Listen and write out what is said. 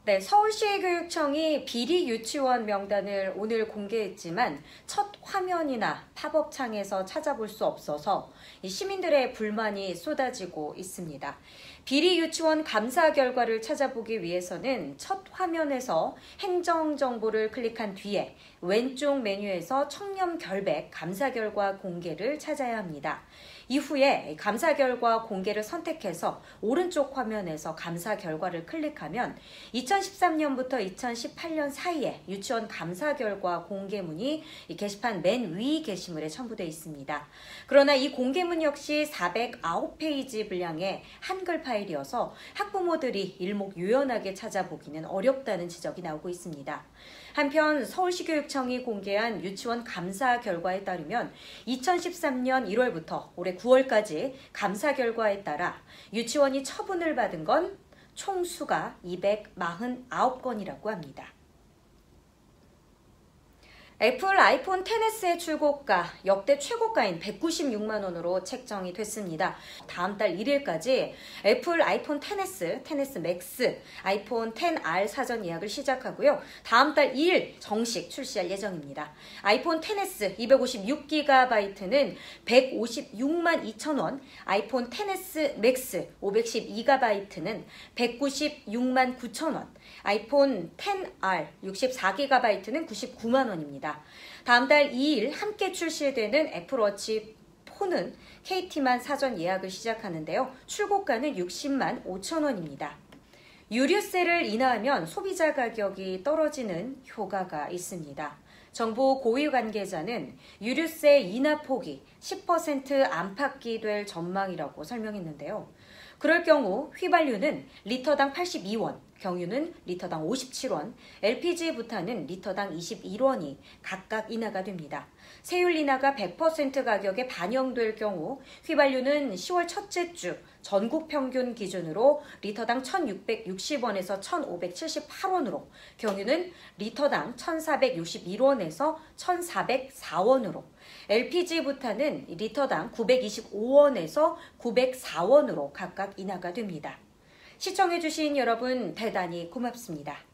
네, 서울시교육청이 비리 유치원 명단을 오늘 공개했지만 첫 화면이나 팝업창에서 찾아볼 수 없어서 시민들의 불만이 쏟아지고 있습니다. 비리 유치원 감사 결과를 찾아보기 위해서는 첫 화면에서 행정정보를 클릭한 뒤에 왼쪽 메뉴에서 청렴 결백 감사 결과 공개를 찾아야 합니다. 이후에 감사 결과 공개를 선택해서 오른쪽 화면에서 감사 결과를 클릭하면 2013년부터 2018년 사이에 유치원 감사 결과 공개문이 게시판 맨 위 게시물에 첨부되어 있습니다. 그러나 이 공개문 역시 409페이지 분량의 한글 파일이어서 학부모들이 일목요연하게 찾아보기는 어렵다는 지적이 나오고 있습니다. 한편 서울시교육청이 공개한 유치원 감사 결과에 따르면 2013년 1월부터 올해 9월까지 감사 결과에 따라 유치원이 처분을 받은 건 총수가 249건이라고 합니다. 애플 아이폰 XS의 출고가 역대 최고가인 196만 원으로 책정이 됐습니다. 다음 달 1일까지 애플 아이폰 XS, XS 맥스, 아이폰 XR 사전 예약을 시작하고요. 다음 달 2일 정식 출시할 예정입니다. 아이폰 XS 256GB는 156만 2천 원, 아이폰 XS 맥스 512GB는 196만 9천 원, 아이폰 XR 64GB는 99만 원입니다. 다음 달 2일 함께 출시되는 애플워치 4는 KT만 사전 예약을 시작하는데요. 출고가는 60만 5천 원입니다. 유류세를 인하하면 소비자 가격이 떨어지는 효과가 있습니다. 정부 고위 관계자는 유류세 인하 폭이 10% 안팎이 될 전망이라고 설명했는데요. 그럴 경우 휘발유는 리터당 82원, 경유는 리터당 57원, LPG 부탄은 리터당 21원이 각각 인하가 됩니다. 세율 인하가 100% 가격에 반영될 경우 휘발유는 10월 첫째 주 전국 평균 기준으로 리터당 1,660원에서 1,578원으로, 경유는 리터당 1,461원에서 1,404원으로, LPG 부탄은 리터당 925원에서 904원으로 각각 인하가 됩니다. 시청해주신 여러분 대단히 고맙습니다.